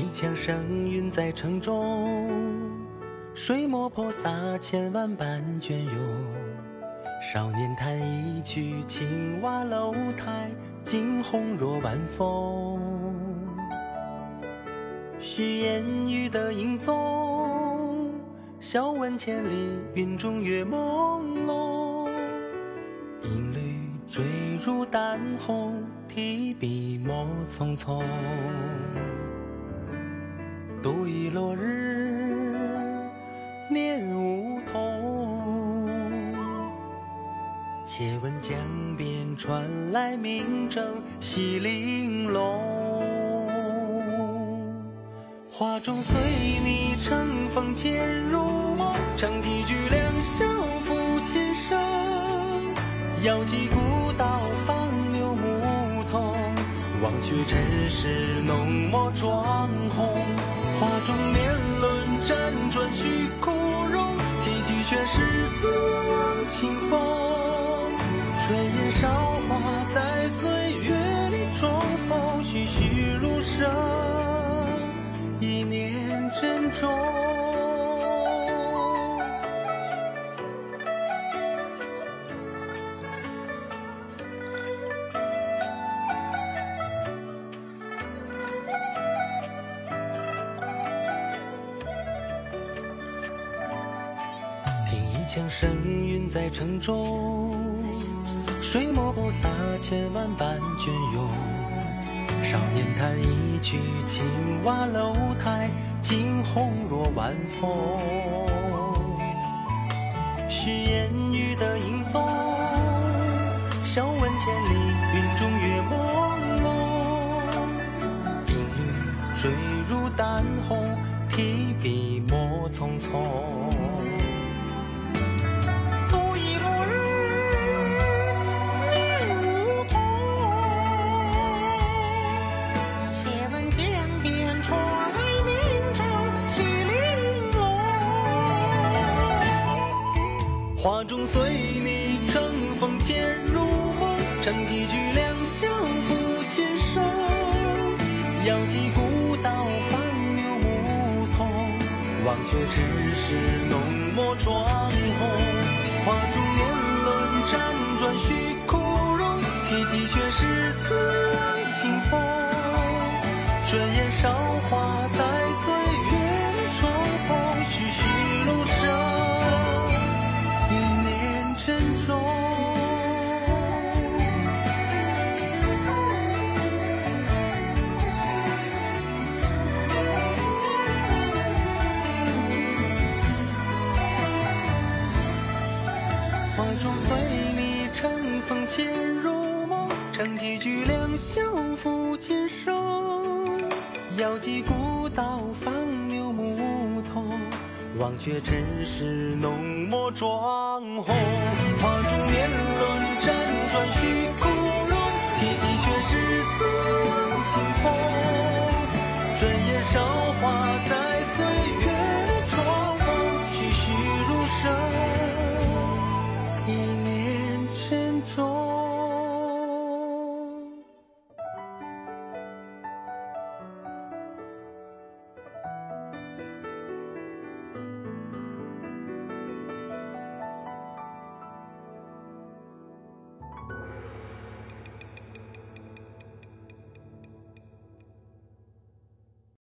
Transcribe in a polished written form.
一腔声韵在城中，水墨泼洒千万般隽永。少年弹一曲青瓦楼台，惊鸿若晚风。虚言语的影踪，笑问千里云中月朦胧。音律坠入丹红，提笔墨匆匆。独倚落日，念梧桐。且闻江边传来鸣筝细玲珑。画中随你乘风潜入梦，唱几句两小抚琴声。遥寄古道放牛牧童，忘却尘世浓墨妆红。画中年轮辗转虚枯荣，几句却是自往清风。炊烟韶华在岁月里重逢，栩栩如生，一念珍重。一腔声韵在城中，水墨泼洒千万般隽永。少年弹一曲青瓦楼台，惊鸿若晚风。虚言语的影踪，笑问千里云中月朦胧。音律坠入丹红，提笔墨匆匆。画中随你乘风潜入梦，唱几句两小抚琴声。遥寄古道放牛牧童，忘却尘世浓墨妆红。画中年轮辗转虚枯荣，提及却是自往清风。转眼韶华在岁月里重逢，栩栩如生，珍重。画中随你乘风潜入梦，唱几句两小抚琴声。遥寄古道放牛牧童，忘却尘世浓墨妆红。画中年轮辗转虚空。